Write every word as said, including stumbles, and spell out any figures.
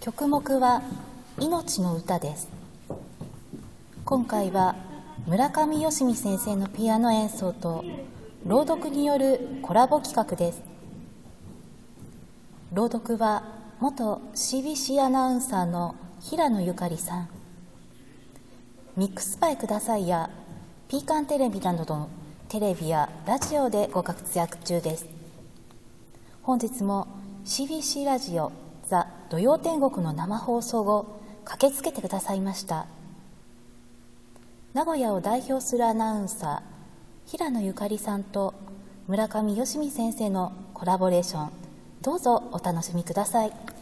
曲目は命の歌です。今回は村上義美先生のピアノ演奏と朗読によるコラボ企画です。朗読は元 シービーシー アナウンサーの平野ゆかりさん。ミックスパイくださいやピーカンテレビなどのテレビやラジオでご活躍中です。本日も シービーシー ラジオザ・土曜天国の生放送後駆けつけてくださいました。名古屋を代表するアナウンサー平野ゆかりさんと村上義美先生のコラボレーション、どうぞお楽しみください。